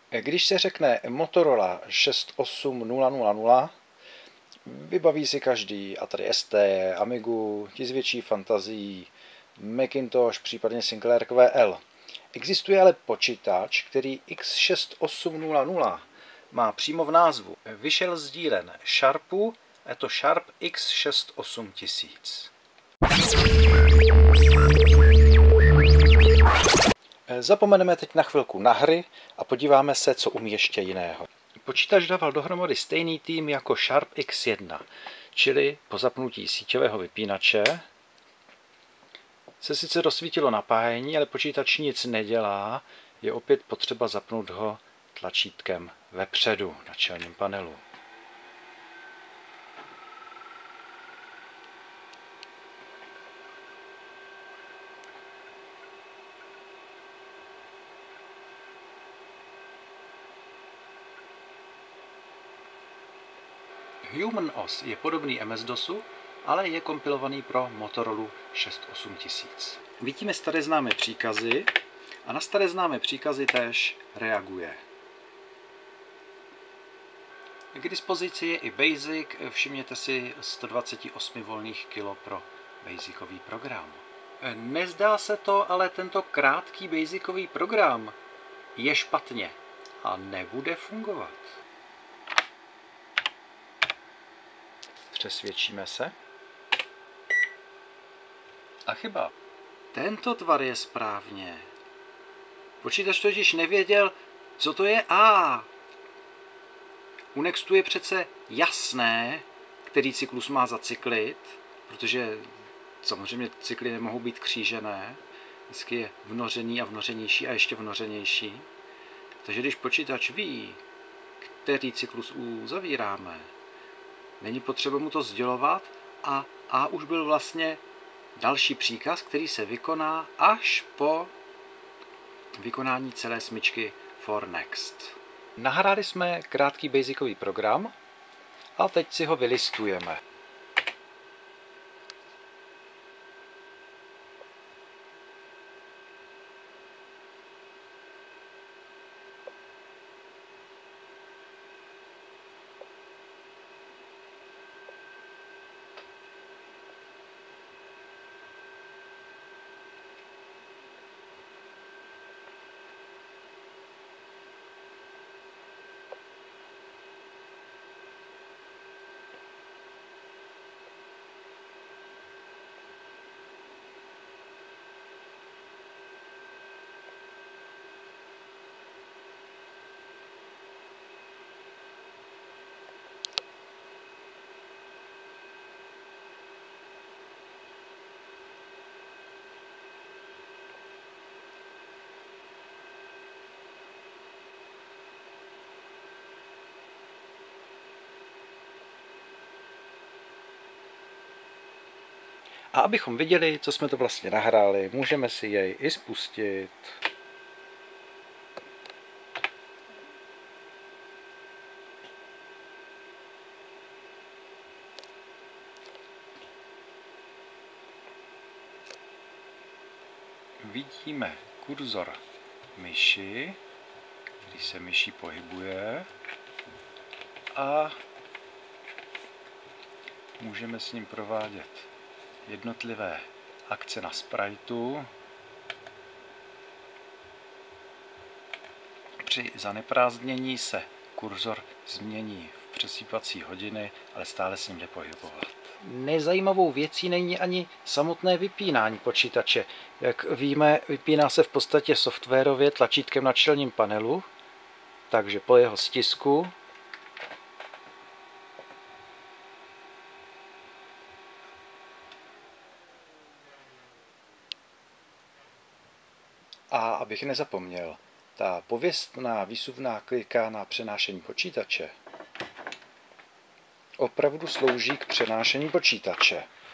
Když se řekne Motorola 68000, vybaví si každý Atari ST, Amigu, ti s větší fantazií, Macintosh, případně Sinclair QL. Existuje ale počítač, který X6800 má přímo v názvu. Vyšel sdílen Sharpu, je to Sharp X68000. Zapomeneme teď na chvilku na hry a podíváme se, co umí ještě jiného. Počítač dával dohromady stejný tým jako Sharp X1, čili po zapnutí síťového vypínače se sice rozsvítilo napájení, ale počítač nic nedělá, je opět potřeba zapnout ho tlačítkem vepředu na čelním panelu. HumanOS je podobný MS-DOSu, ale je kompilovaný pro Motorola 68000. Vidíme staré známé příkazy a na staré známé příkazy též reaguje. K dispozici je i Basic, všimněte si 128 volných kilo pro basicový program. Nezdá se to, ale tento krátký basicový program je špatně a nebude fungovat. Přesvědčíme se. A chyba. Tento tvar je správně. Počítač totiž nevěděl, co to je A. U Nextu je přece jasné, který cyklus má zacyklit, protože samozřejmě cykly nemohou být křížené. Vždycky je vnořený a vnořenější a ještě vnořenější. Takže když počítač ví, který cyklus uzavíráme, není potřeba mu to sdělovat a A už byl vlastně další příkaz, který se vykoná až po vykonání celé smyčky for next. Nahráli jsme krátký basicový program a teď si ho vylistujeme. A abychom viděli, co jsme to vlastně nahráli, můžeme si jej i spustit. Vidíme kurzor myši, který se myší pohybuje a můžeme s ním provádět jednotlivé akce na spriteu. Při zaneprázdnění se kurzor změní v přesýpací hodiny, ale stále s ním jde pohybovat. Nezajímavou věcí není ani samotné vypínání počítače. Jak víme, vypíná se v podstatě softwarově tlačítkem na čelním panelu, takže po jeho stisku a abych nezapomněl, ta pověstná výsuvná klika na přenášení počítače opravdu slouží k přenášení počítače.